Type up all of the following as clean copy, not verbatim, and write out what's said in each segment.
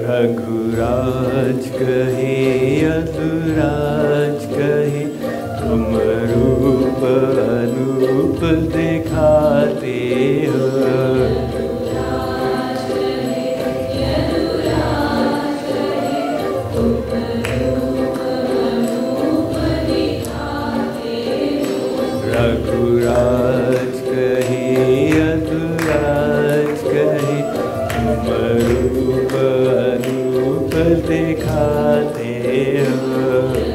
रघुराज कहे यदुराज कहे तुम रूप अनूप दिखाते हो। रघुराज कहे यदुराज कहे तुम रूप अनूप दिखाते हो।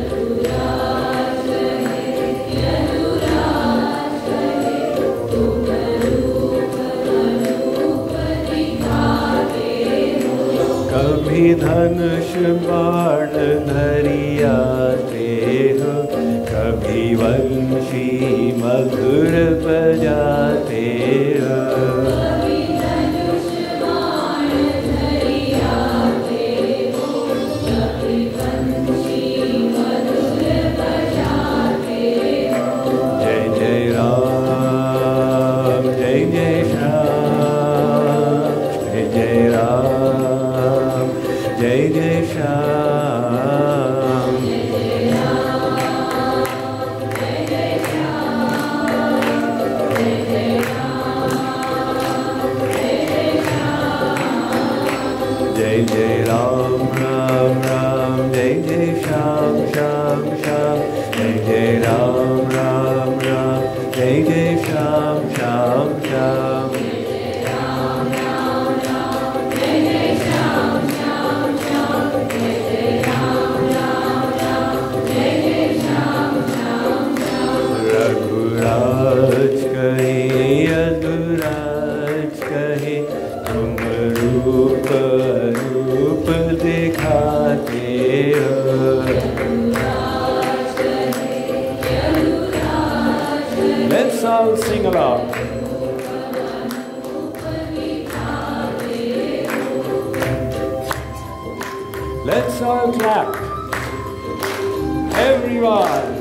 कभी धनुष बाण धरि आते हो, कभी वंशी मधुर बजाते हो। जय जय राम जय जय श्याम, जय जय राम जय जय श्याम। जय जय राम राम राम जय जय श्याम श्याम श्याम, जय जय राम राम राम जय जय श्याम श्याम श्याम। रघुराज कहे यदुराज कहे तुम रूप अनूप दिखाते हो। Let's all sing along. Let's all clap. Everyone.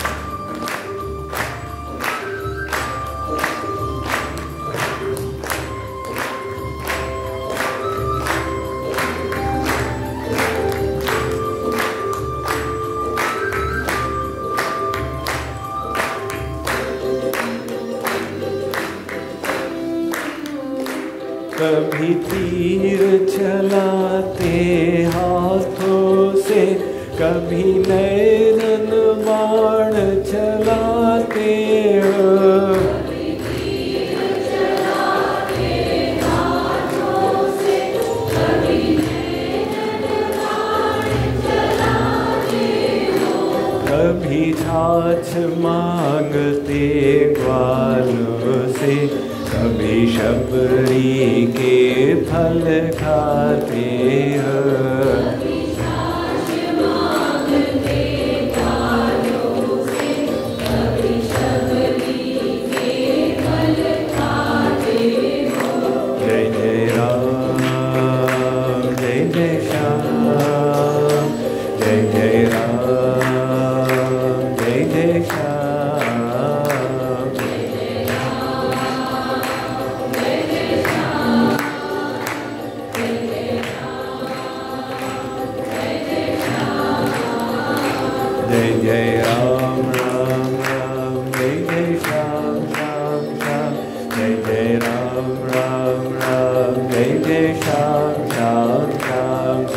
कभी तीर चलाते हाथों से, कभी नैनन बाण चलाते हो। कभी छाछ मांगते ग्वालों से, कभी शबरी के फल खाते हो। जय जय राम जय जय श्याम, जय जय राम जय जय श्याम। जय जय राम राम राम जय जय श्याम श्याम श्याम, जय जय राम राम राम जय जय श्याम श्याम श्याम।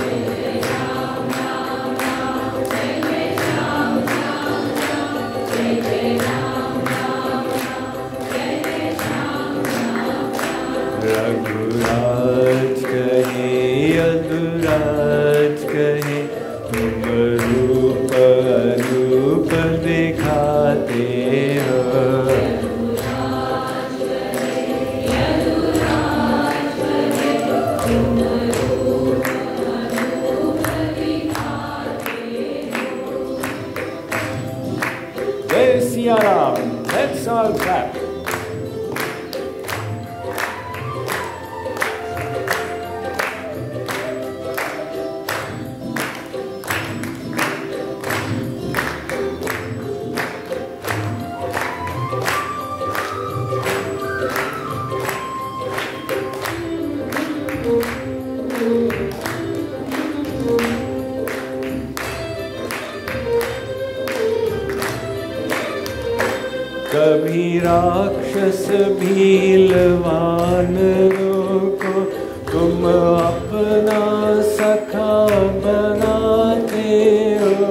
रघुराज कहे यदुराज कहे तुम रूप अनूप दिखाते हो। जय Siya Ram. Let's all clap. कभी राक्षस भीलवानों को तुम अपना सखा बनाते हो।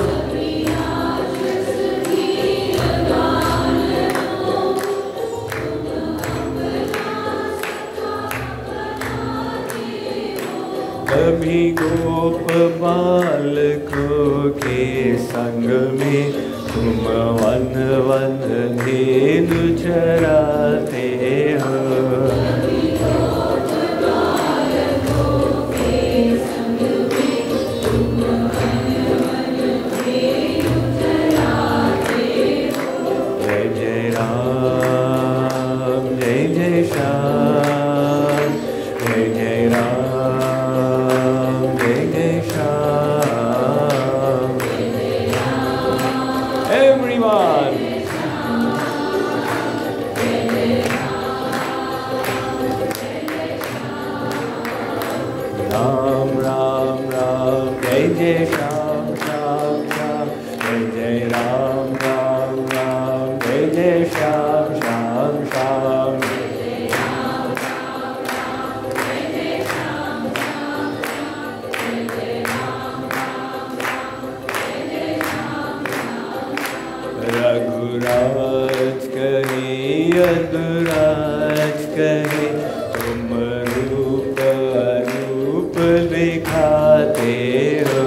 कभी गोप बालकों के संग में तुम वन वन धेनु चराते हो। जय जय राम जय जय श्याम, जय जय राम जय जय श्याम। Everyone. राम राम राम जय जय श्याम श्याम श्याम, जय जय राम राम राम जय जय श्याम श्याम श्याम। रघुराज कहे यदुराज कहे तुम रूप अरूप दिखाते हो।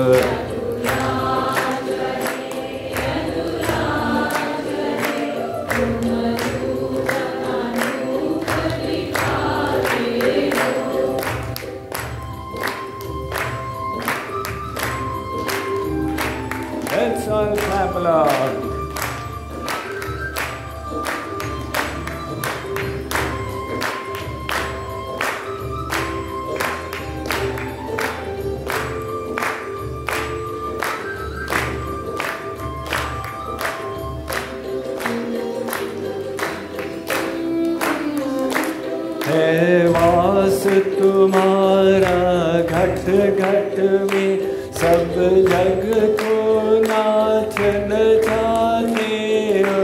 Let's all clap along. है वास तुम्हारा घट घट में, सब जग को नाच नचाते हो।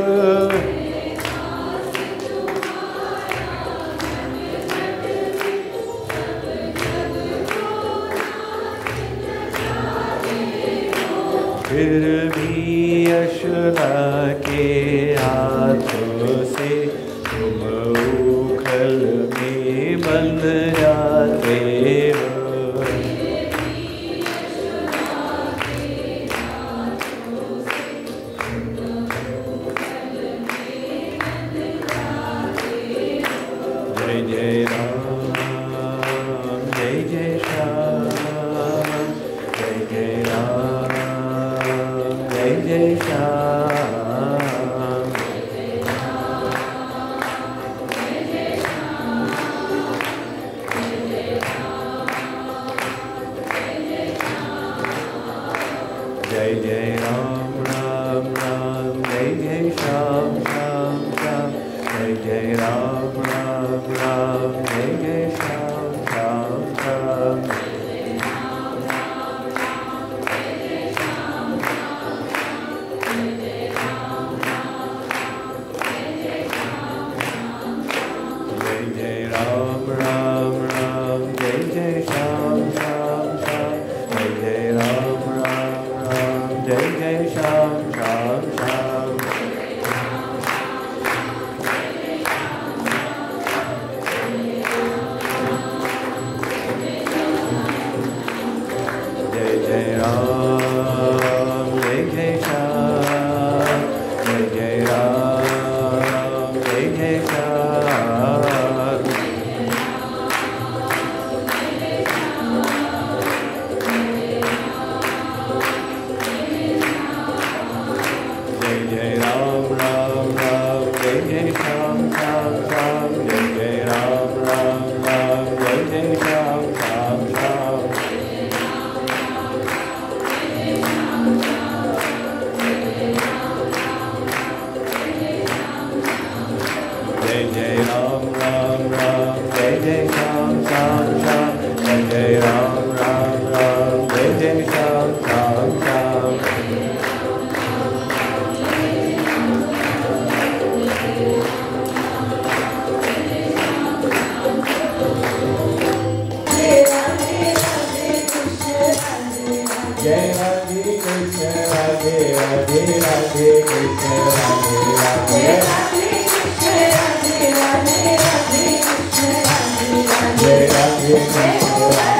फिर भी यशोदा के हाथों से तुम उखल में बंध जाते हो। जय जय राम जय जय श्याम, जय जय राम जय जय श्याम। जय जय राम राम राम जय जय श्याम श्याम श्याम, जय जय राम राम राम जय जय श्याम श्याम श्याम। जय जय राम राम राम जय जय श्याम श्याम श्याम, जय जय राम राम राम जय जय श्याम। Hare